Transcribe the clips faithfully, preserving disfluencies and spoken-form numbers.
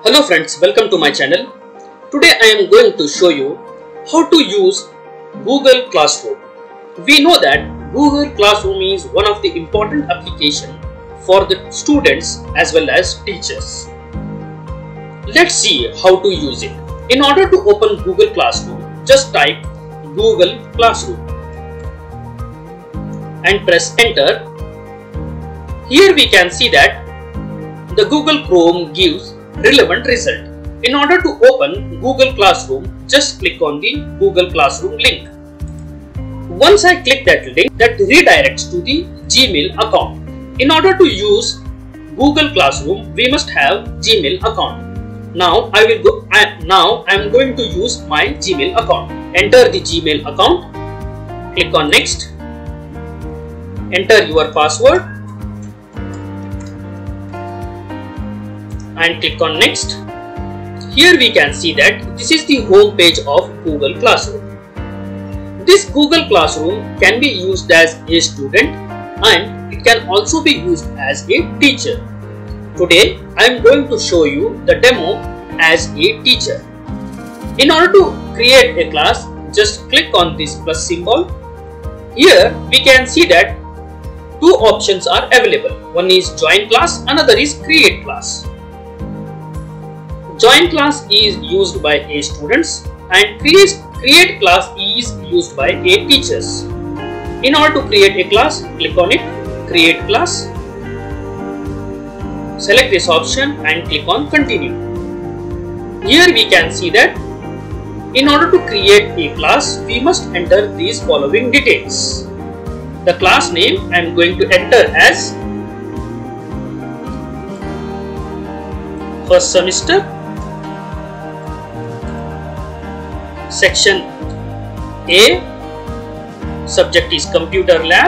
Hello friends, welcome to my channel. Today I am going to show you how to use Google Classroom. We know that Google Classroom is one of the important applications for the students as well as teachers. Let's see how to use it. In order to open Google Classroom, just type Google Classroom and press enter. Here we can see that the Google Chrome gives relevant result. In order to open Google Classroom, just click on the Google Classroom link. Once I click that link, that redirects to the Gmail account. In order to use Google Classroom, we must have Gmail account. Now I will go. I, now I am going to use my Gmail account. Enter the Gmail account. Click on next. Enter your password. And click on next. Here we can see that this is the home page of Google Classroom. This Google Classroom can be used as a student and it can also be used as a teacher. Today I am going to show you the demo as a teacher. In order to create a class, just click on this plus symbol. Here we can see that two options are available. One is join class, another is create class. Join class is used by a students and create, create class is used by a teachers. In order to create a class, click on it, create class. Select this option and click on continue. Here we can see that in order to create a class, we must enter these following details. The class name I am going to enter as first semester. Section A, subject is computer lab,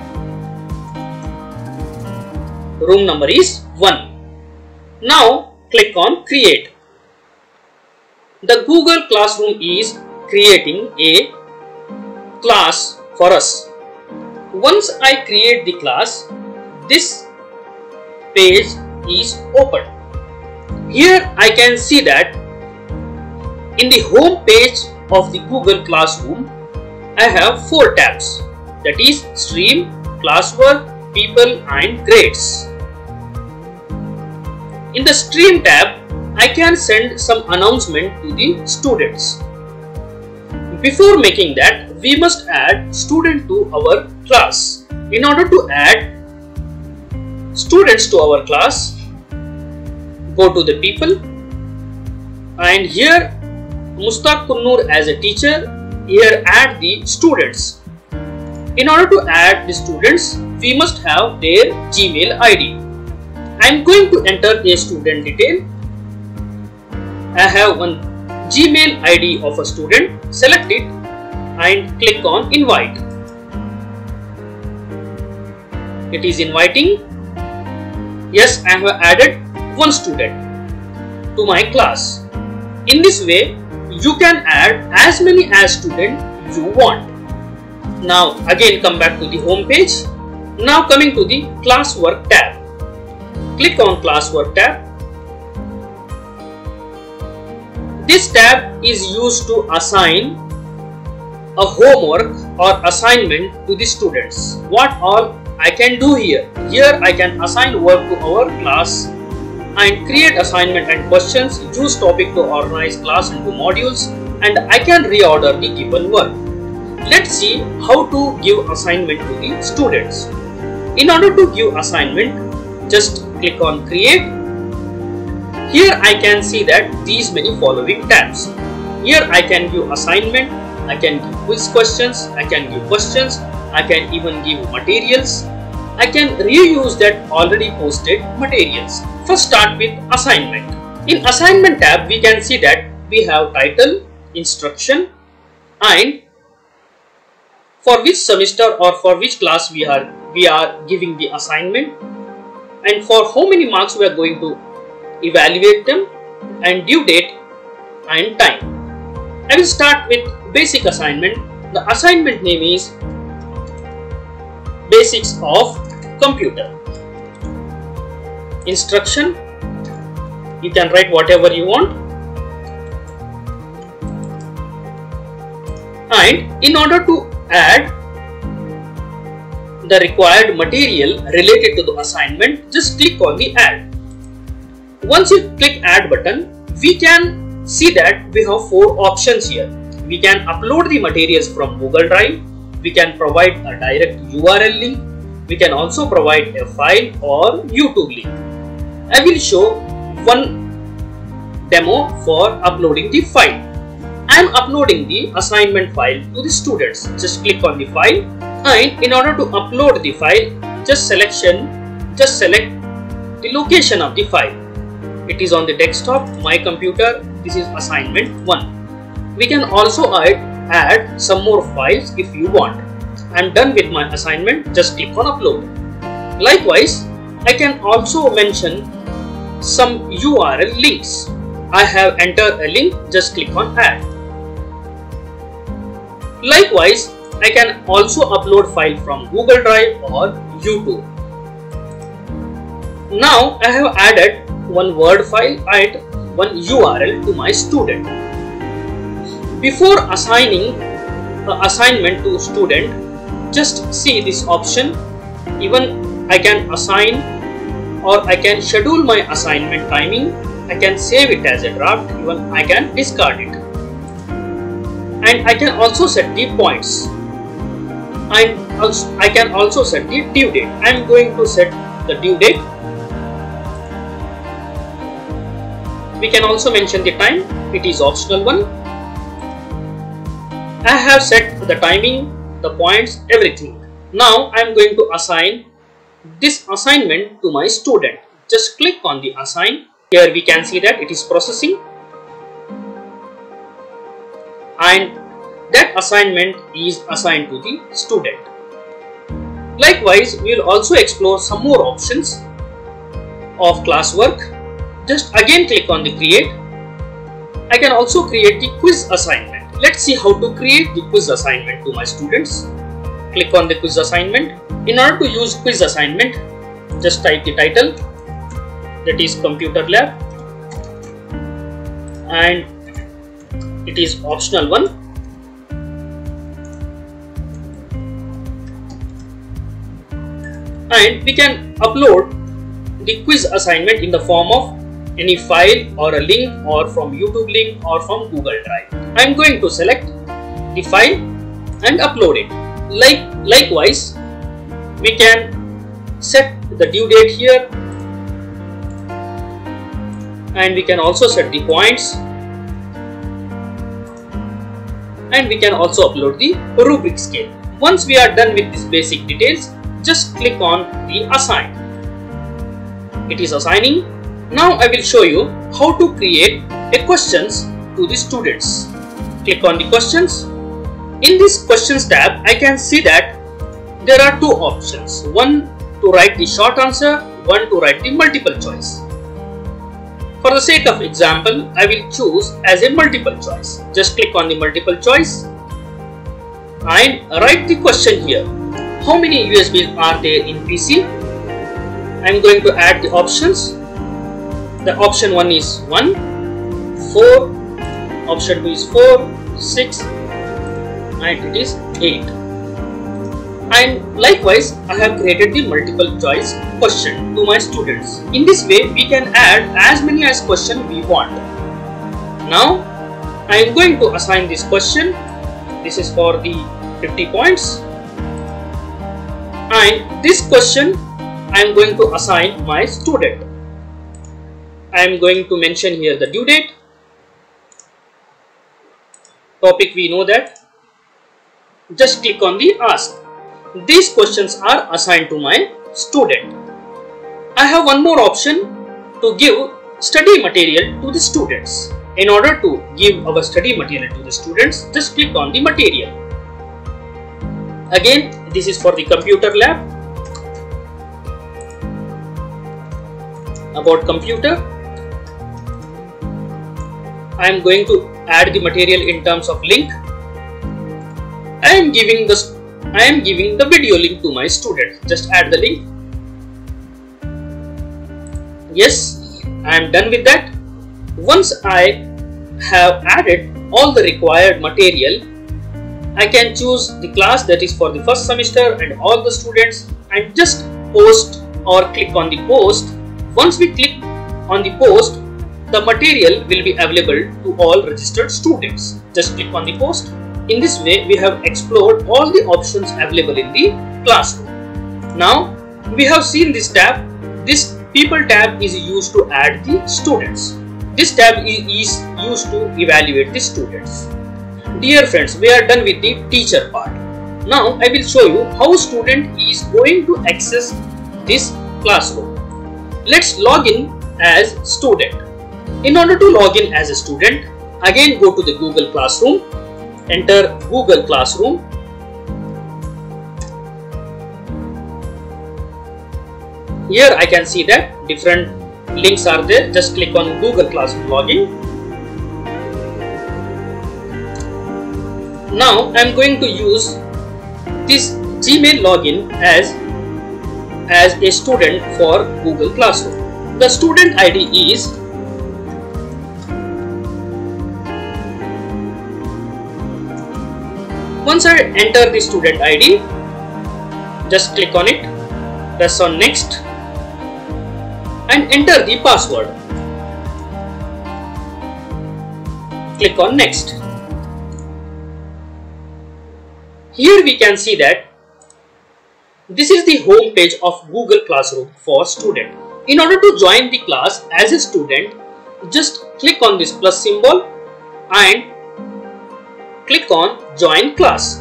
room number is one. Now click on create. The Google Classroom is creating a class for us. Once I create the class, this page is open. Here I can see that in the home page of the Google Classroom, I have four tabs, that is stream, classwork, people and grades. In the stream tab, I can send some announcement to the students. Before making that, we must add student to our class. In order to add students to our class, go to the people and here Mustaq Kunnur as a teacher, here add the students. In order to add the students, we must have their Gmail I D. I am going to enter a student detail. I have one Gmail I D of a student. Select it and click on invite. It is inviting. Yes, I have added one student to my class. In this way, you can add as many as students you want. Now again come back to the home page. Now coming to the classwork tab. Click on classwork tab. This tab is used to assign a homework or assignment to the students. What all I can do here? Here I can assign work to our class and create assignment and questions, use topic to organize class into modules, and I can reorder the given work. Let's see how to give assignment to the students. In order to give assignment, just click on create. Here I can see that these many following tabs. Here I can give assignment, I can give quiz questions, I can give questions, I can even give materials. I can reuse that already posted materials. First start with assignment. In assignment tab, we can see that we have title, instruction and for which semester or for which class we are, we are giving the assignment and for how many marks we are going to evaluate them and due date and time. I will start with basic assignment. The assignment name is Basics of Computer. Instruction, You can write whatever you want. And in order to add the required material related to the assignment, just click on the add. Once you click add button, we can see that we have four options here. We can upload the materials from Google Drive. We can provide a direct U R L link. We can also provide a file or YouTube link. I will show one demo for uploading the file. I am uploading the assignment file to the students. Just click on the file, and in order to upload the file, just selection, just select the location of the file. It is on the desktop, my computer. This is assignment one. We can also add, add some more files if you want. I am done with my assignment. Just click on upload. Likewise, I can also mention some U R L links. I have entered a link. Just click on add. Likewise, I can also upload file from Google Drive or YouTube. Now I have added one Word file and one U R L to my student. Before assigning an assignment to student, just see this option. Even I can assign or I can schedule my assignment timing. I can save it as a draft. Even I can discard it. And I can also set the points. And also, I can also set the due date. I am going to set the due date. We can also mention the time. It is optional one. I have set the timing, the points, everything. Now I am going to assign this assignment to my student. Just click on the assign. Here we can see that it is processing. And that assignment is assigned to the student. Likewise, we will also explore some more options of classwork. Just again click on the create. I can also create the quiz assignment. Let's see how to create the quiz assignment to my students. Click on the quiz assignment. In order to use quiz assignment, just type the title, that is computer lab, and it is optional one. And we can upload the quiz assignment in the form of any file or a link, or from YouTube link, or from Google Drive. I am going to select the file and upload it. Like likewise, we can set the due date here, and we can also set the points, and we can also upload the rubric scale. Once we are done with these basic details, just click on the assign. It is assigning. Now I will show you how to create a questions to the students. Click on the questions. In this questions tab, I can see that there are two options. One to write the short answer, one to write the multiple choice. For the sake of example, I will choose as a multiple choice. Just click on the multiple choice and write the question here. How many U S Bs are there in P C? I am going to add the options. The option one is one, four, option two is four, six, and it is eight. And likewise, I have created the multiple choice question to my students. In this way, we can add as many as question we want. Now, I am going to assign this question. This is for the fifty points. And this question, I am going to assign my student. I am going to mention here the due date. Topic, we know that. Just click on the ask. These questions are assigned to my student. I have one more option to give study material to the students. In order to give our study material to the students, just click on the material. Again, this is for the computer lab. About computer, I am going to add the material in terms of link. I am giving the I am giving the video link to my student. Just add the link. Yes, I am done with that. Once I have added all the required material, I can choose the class that is for the first semester and all the students and just post or click on the post. Once we click on the post, the material will be available to all registered students. Just click on the post. In this way, we have explored all the options available in the classroom. Now, we have seen this tab. This People tab is used to add the students. This tab is used to evaluate the students. Dear friends, we are done with the teacher part. Now, I will show you how student is going to access this classroom. Let's log in as student. In order to log in as a student, again go to the Google Classroom, enter Google Classroom. Here I can see that different links are there. Just click on Google Classroom login. Now I am going to use this Gmail login as, as a student for Google Classroom. The student I D is Once I enter the student I D, just click on it, press on next and enter the password. Click on next. Here we can see that this is the home page of Google Classroom for student. In order to join the class as a student, just click on this plus symbol and click on join class.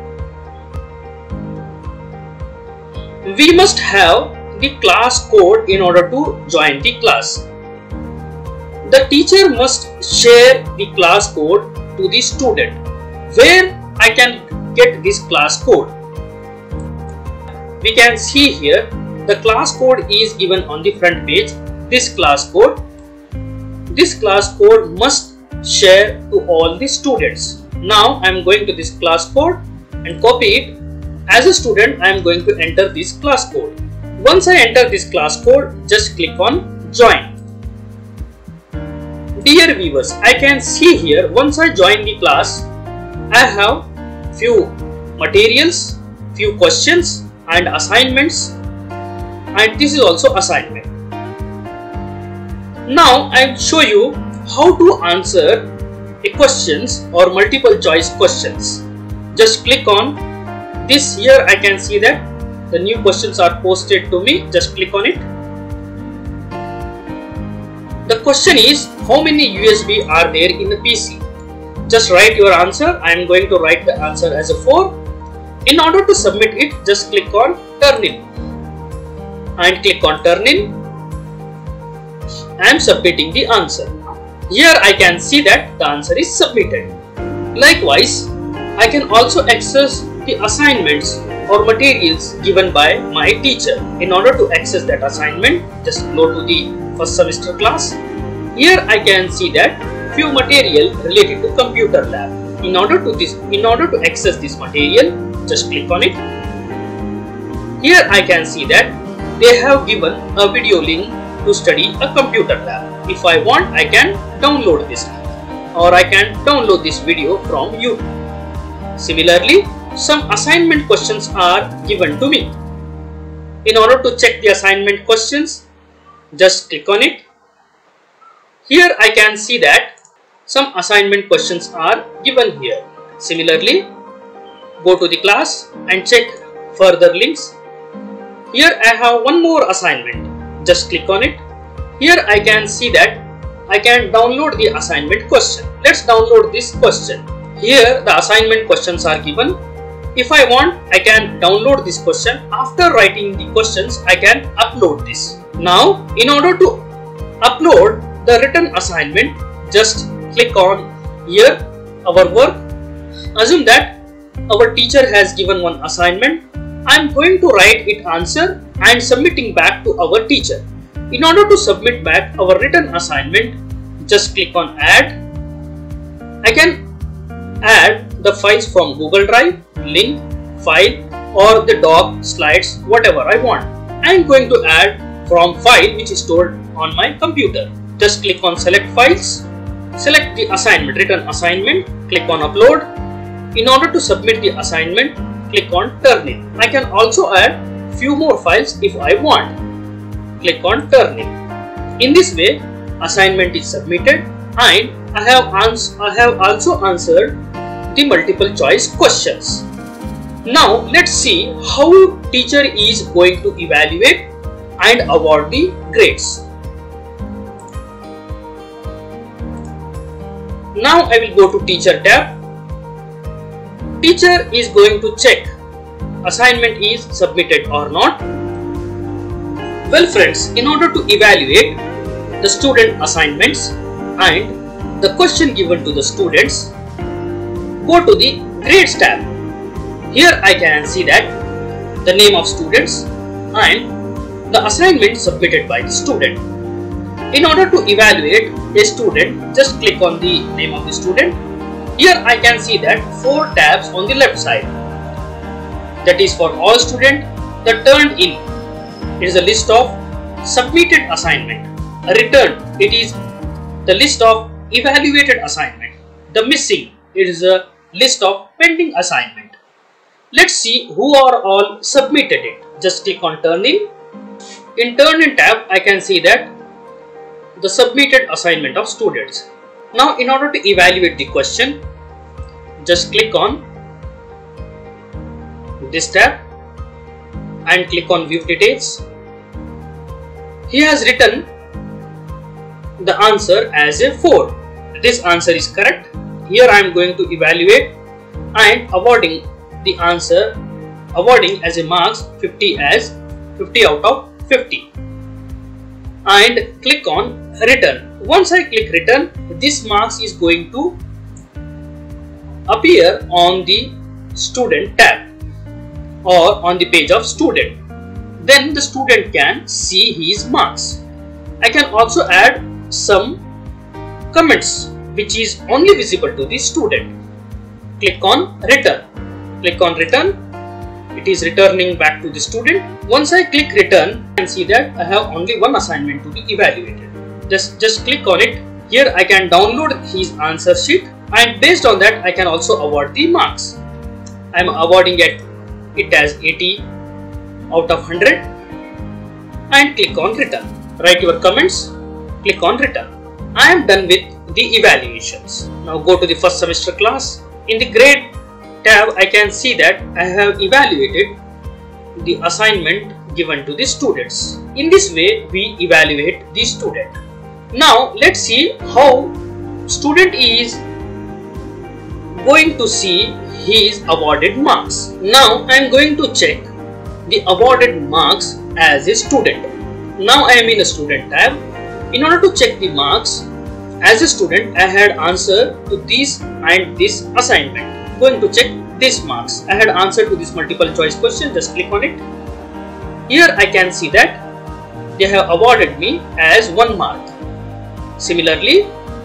We must have the class code in order to join the class. The teacher must share the class code to the student. Where I can get this class code? We can see here the class code is given on the front page. This class code, this class code must share to all the students. Now I am going to this class code and copy it. As a student, I am going to enter this class code. Once I enter this class code, just click on join. Dear viewers, I can see here once I join the class, I have few materials, few questions and assignments, and this is also assignment. Now I will show you how to answer a questions or multiple choice questions. Just click on this. Here I can see that the new questions are posted to me. Just click on it. The question is, how many U S B are there in the P C? Just write your answer. I am going to write the answer as a four. In order to submit it, just click on turn in and click on turn in. I am submitting the answer. Here I can see that the answer is submitted. Likewise, I can also access the assignments or materials given by my teacher. In order to access that assignment, just go to the first semester class. Here I can see that few material related to computer lab. In order to this, in order to access this material, just click on it. Here I can see that they have given a video link to study a computer lab. If I want, I can download this link, or I can download this video from YouTube. Similarly, some assignment questions are given to me. In order to check the assignment questions, just click on it. Here I can see that some assignment questions are given here. Similarly, go to the class and check further links. Here I have one more assignment. Just click on it. Here I can see that I can download the assignment question. Let's download this question. Here the assignment questions are given. If I want, I can download this question. After writing the questions, I can upload this. Now, in order to upload the written assignment, just click on here, our work. Assume that our teacher has given one assignment. I am going to write it answer and submitting back to our teacher. In order to submit back our written assignment, just click on add. I can add the files from Google Drive, link, file, or the doc, slides, whatever I want. I am going to add from file which is stored on my computer. Just click on select files, select the assignment, written assignment, click on upload. In order to submit the assignment, click on turn in. I can also add few more files if I want. Click on turn in. In this way, assignment is submitted and I have, ans I have also answered the multiple choice questions. Now let's see how teacher is going to evaluate and award the grades. Now I will go to teacher tab. Teacher is going to check assignment is submitted or not. Well friends, in order to evaluate the student assignments and the question given to the students, go to the grades tab. Here I can see that the name of students and the assignment submitted by the student. In order to evaluate a student, just click on the name of the student. Here I can see that four tabs on the left side. That is for all students. The turned in, it is a list of submitted assignment. A returned, it is the list of evaluated assignment. The missing, it is a list of pending assignment. Let's see who are all submitted it. Just click on turn in. In turn in tab, I can see that the submitted assignment of students. Now in order to evaluate the question, just click on this tab and click on view details. He has written the answer as a four. This answer is correct. Here I am going to evaluate and awarding the answer, awarding as a marks fifty as fifty out of fifty. And click on return. Once I click return, this marks is going to appear on the student tab or on the page of student. Then the student can see his marks. I can also add some comments which is only visible to the student. Click on return. Click on return. It is returning back to the student. Once I click return, I can see that I have only one assignment to be evaluated. Just, just click on it. Here I can download his answer sheet and based on that I can also award the marks. I am awarding it, it as eighty out of one hundred and click on return. Write your comments, click on return. I am done with the evaluations. Now go to the first semester class. In the grade tab, I can see that I have evaluated the assignment given to the students. In this way, we evaluate the student. Now let's see how student is going to see his awarded marks. Now I am going to check the awarded marks as a student. Now I am in a student tab. In order to check the marks as a student, I had answered to this and this assignment. Going to check this marks. I had answered to this multiple choice question. Just click on it. Here I can see that they have awarded me as one mark. Similarly,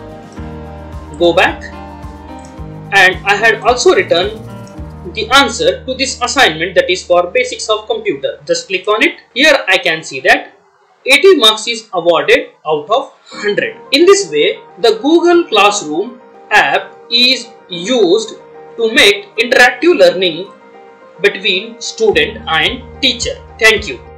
go back and I had also written the answer to this assignment, that is for basics of computer. Just click on it. Here I can see that eighty marks is awarded out of one hundred. In this way, the Google Classroom app is used to make interactive learning between student and teacher. Thank you.